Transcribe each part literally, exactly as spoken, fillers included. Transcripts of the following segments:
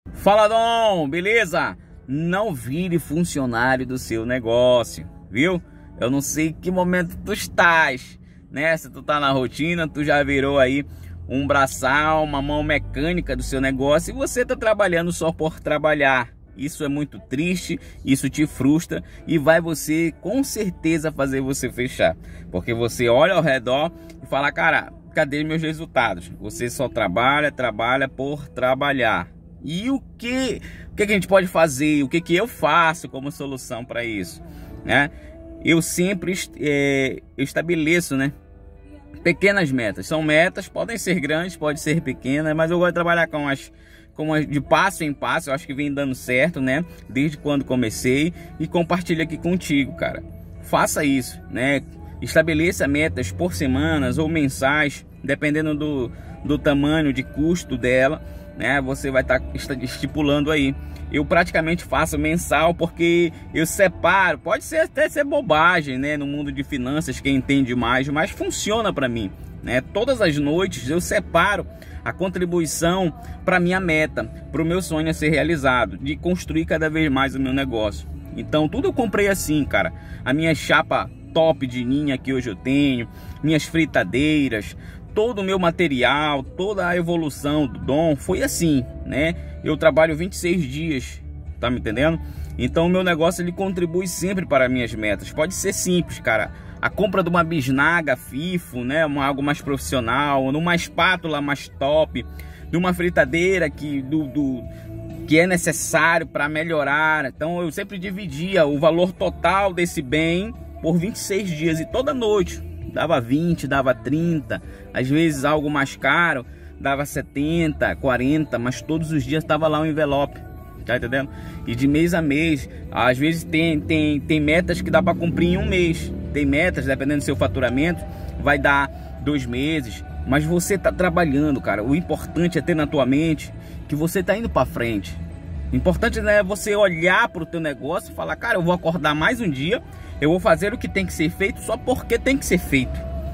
Fala, Dom, beleza? Não vire funcionário do seu negócio, viu? Eu não sei que momento tu estás, né? Se tu tá na rotina, tu já virou aí um braçal, uma mão mecânica do seu negócio e você tá trabalhando só por trabalhar. Isso é muito triste, isso te frustra e vai você com certeza fazer você fechar. Porque você olha ao redor e fala, cara, cadê meus resultados? Você só trabalha, trabalha por trabalhar. E o que, o que a gente pode fazer? O que, que eu faço como solução para isso? Né? Eu sempre é, eu estabeleço, né, pequenas metas. São metas, podem ser grandes, podem ser pequenas, mas eu gosto de trabalhar com as, com as de passo em passo. Eu acho que vem dando certo, né? Desde quando comecei e compartilho aqui contigo, cara. Faça isso, né? Estabeleça metas por semanas ou mensais, dependendo do, do tamanho de custo dela, né? Você vai estar estipulando aí. Eu praticamente faço mensal porque eu separo, pode ser até ser bobagem, né, no mundo de finanças, quem entende mais, mas funciona para mim, né? Todas as noites eu separo a contribuição para minha meta, para o meu sonho a ser realizado, de construir cada vez mais o meu negócio. Então tudo eu comprei assim, cara. A minha chapa top de linha que hoje eu tenho, minhas fritadeiras, todo o meu material, toda a evolução do Dom foi assim, né? Eu trabalho vinte e seis dias, tá me entendendo? Então o meu negócio ele contribui sempre para minhas metas. Pode ser simples, cara. A compra de uma bisnaga FIFO, né? Uma, algo mais profissional, numa espátula mais top, de uma fritadeira que, do, do, que é necessário para melhorar. Então eu sempre dividia o valor total desse bem por vinte e seis dias e toda noite dava vinte, dava trinta, às vezes algo mais caro dava setenta, quarenta, mas todos os dias estava lá o envelope, tá entendendo? E de mês a mês, às vezes tem, tem, tem metas que dá para cumprir em um mês, tem metas, dependendo do seu faturamento, vai dar dois meses, mas você tá trabalhando, cara. O importante é ter na tua mente que você tá indo para frente. O importante é você olhar para o teu negócio e falar, cara, eu vou acordar mais um dia, eu vou fazer o que tem que ser feito só porque tem que ser feito.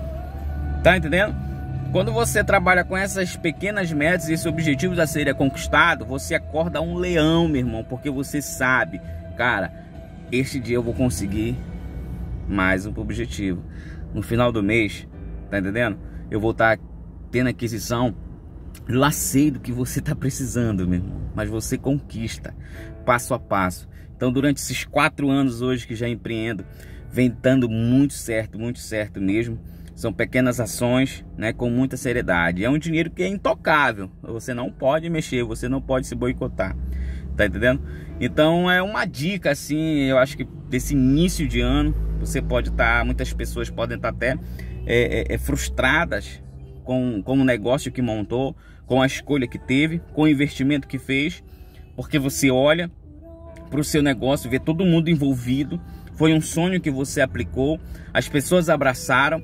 Tá entendendo? Quando você trabalha com essas pequenas metas e esses objetivos a serem conquistados, você acorda um leão, meu irmão, porque você sabe, cara, este dia eu vou conseguir mais um objetivo. No final do mês, tá entendendo? Eu vou estar tendo aquisição. Lá sei do que você está precisando, meu irmão, mas você conquista passo a passo. Então durante esses quatro anos hoje que já empreendo, vem dando muito certo, muito certo mesmo. São pequenas ações, né, com muita seriedade. É um dinheiro que é intocável, você não pode mexer, você não pode se boicotar, tá entendendo? Então é uma dica assim, eu acho que desse início de ano, você pode estar, tá, muitas pessoas podem estar tá até é, é, é, frustradas com, com o negócio que montou, com a escolha que teve, com o investimento que fez, porque você olha para o seu negócio, vê todo mundo envolvido, foi um sonho que você aplicou, as pessoas abraçaram,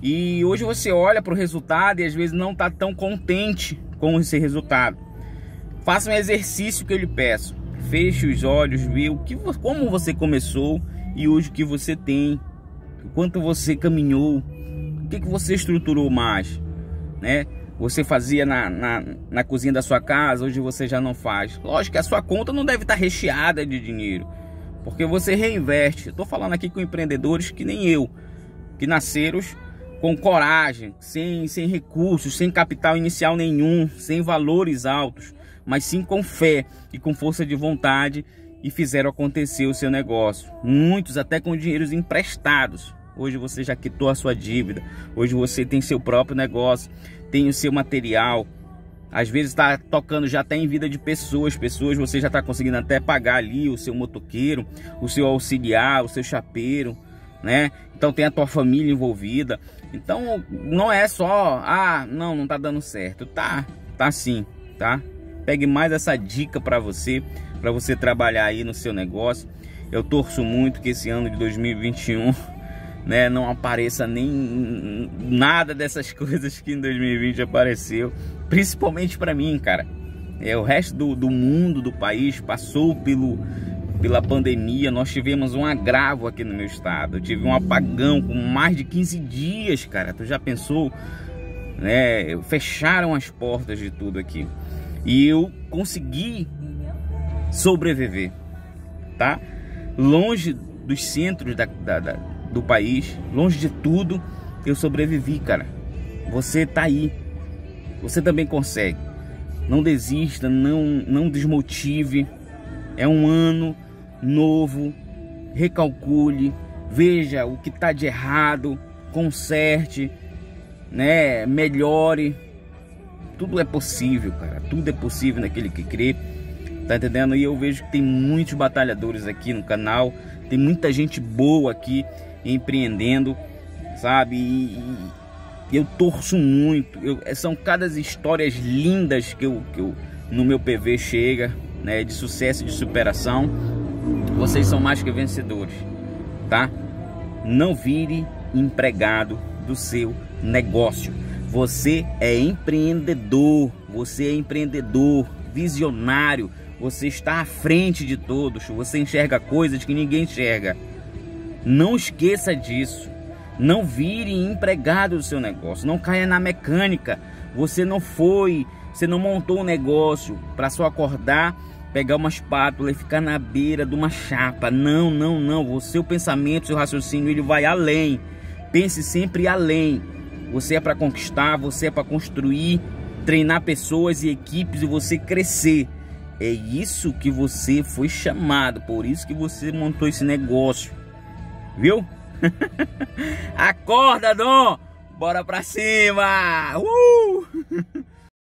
e hoje você olha para o resultado e às vezes não está tão contente com esse resultado. Faça um exercício que eu lhe peço, feche os olhos, vê o que, como você começou e hoje o que você tem, o quanto você caminhou, o que, que você estruturou mais, né? Você fazia na, na, na cozinha da sua casa, hoje você já não faz. Lógico que a sua conta não deve estar recheada de dinheiro, porque você reinveste. Eu estou falando aqui com empreendedores que nem eu, que nasceram com coragem, sem, sem recursos, sem capital inicial nenhum, sem valores altos, mas sim com fé e com força de vontade e fizeram acontecer o seu negócio. Muitos até com dinheiros emprestados. Hoje você já quitou a sua dívida, hoje você tem seu próprio negócio, tem o seu material, às vezes está tocando já até em vida de pessoas, pessoas você já está conseguindo até pagar ali o seu motoqueiro, o seu auxiliar, o seu chapeiro, né? Então tem a tua família envolvida. Então não é só, ah, não, não tá dando certo. Tá, tá sim, tá? Pegue mais essa dica para você, para você trabalhar aí no seu negócio. Eu torço muito que esse ano de dois mil e vinte e um, né, não apareça nem nada dessas coisas que em dois mil e vinte apareceu, principalmente para mim, cara. É, o resto do, do mundo, do país passou pelo pela pandemia. Nós tivemos um agravo aqui no meu estado. Eu tive um apagão com mais de quinze dias, cara. Tu já pensou, né? Fecharam as portas de tudo aqui. E eu consegui sobreviver, tá? Longe dos centros da, da, da, do país, longe de tudo, eu sobrevivi, cara. Você tá aí, você também consegue. Não desista, não, não desmotive. É um ano novo, recalcule, veja o que tá de errado, conserte, né? Melhore. Tudo é possível, cara. Tudo é possível naquele que crê. Tá entendendo? E eu vejo que tem muitos batalhadores aqui no canal. Tem muita gente boa aqui empreendendo, sabe? E, e eu torço muito. Eu, são cada histórias lindas que eu, que eu no meu P V chega, né? De sucesso e de superação. Vocês são mais que vencedores, tá? Não vire empregado do seu negócio. Você é empreendedor. Você é empreendedor, visionário. Você está à frente de todos. Você enxerga coisas que ninguém enxerga. Não esqueça disso. Não vire empregado do seu negócio. Não caia na mecânica. Você não foi, você não montou um negócio para só acordar, pegar uma espátula e ficar na beira de uma chapa. Não, não, não. O seu pensamento, seu raciocínio, ele vai além. Pense sempre além. Você é para conquistar, você é para construir, treinar pessoas e equipes e você crescer. É isso que você foi chamado, por isso que você montou esse negócio, viu? Acorda, Dom! Bora pra cima! Uh!